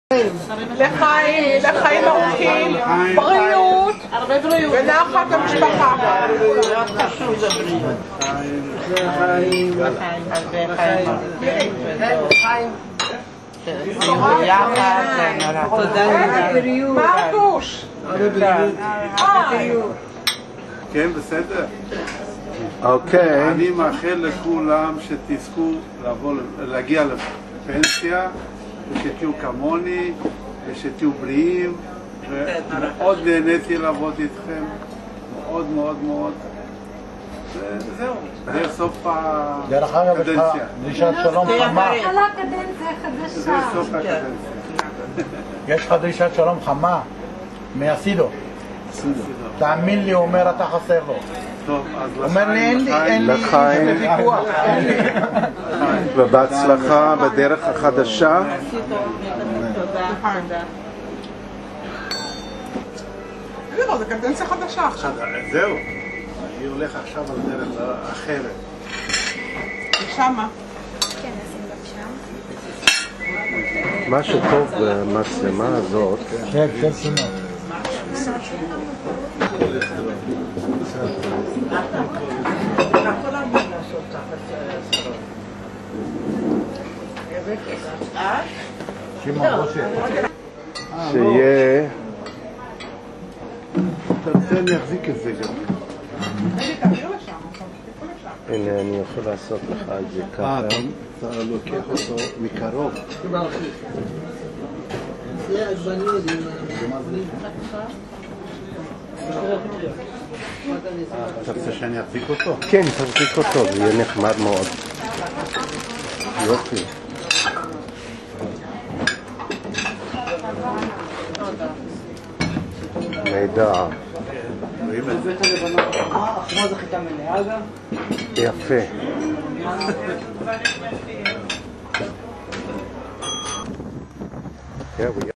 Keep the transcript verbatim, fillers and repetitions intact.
לחיים, לחיים ארוכים, בריאות, ונחת המשפחה. חשוב זה בריאות. לחיים, לחיים. ביחד, תודה לבריאות. מרקוש. כן, בסדר. אוקיי. אני מאחל לכולם שתזכו לבוא, להגיע לפנסיה, ושתהיו כמוני, ושתהיו בריאים, ומאוד נהניתי לעבוד איתכם, מאוד מאוד מאוד. וזהו, זה סוף הקדנציה. דרך אגב, יש לך דרישת שלום חמה. התחלה קדנציה חדשה. זה סוף הקדנציה. יש לך דרישת שלום חמה מהסידו. תאמין לי, הוא אומר אתה חסר לו. טוב, אז אומר לי אין לי, אין לי, לחיים. זה ויכוח. ובהצלחה בדרך החדשה. תראו, זה קדנציה חדשה עכשיו. זהו, אני הולך עכשיו על דרך אחרת. שמה. כן, נשים גם שם. מה שטוב במצלמה הזאת, כן, כן, סימון. שיהיה, אתה רוצה אני אחזיק את זה גם. הנה אני יכול לעשות לך את זה אה, ככה. אתה לוקח אותו מקרוב. אתה רוצה שאני אחזיק אותו? כן, תחזיק אותו, זה יהיה נחמד מאוד. יופי. נהדר. יפה. Yeah, we